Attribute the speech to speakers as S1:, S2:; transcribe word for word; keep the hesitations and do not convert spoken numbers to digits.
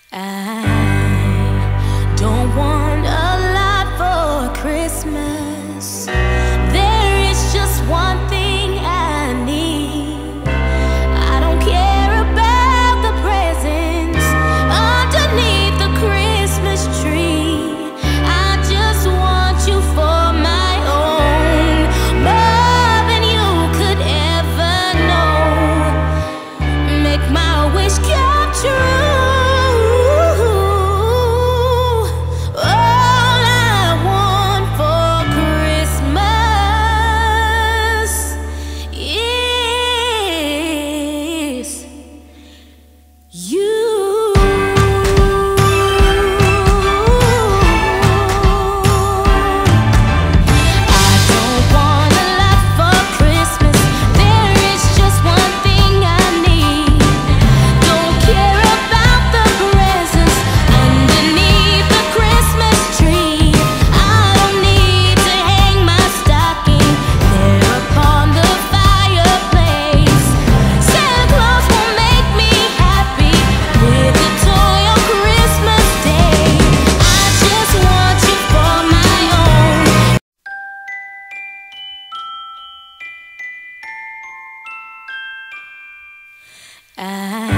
S1: I don't want a lot for Christmas. There is just one thing I need. I don't care about the presents underneath the Christmas tree. I just want you for my own, more than you could ever know. Make my wish come true. I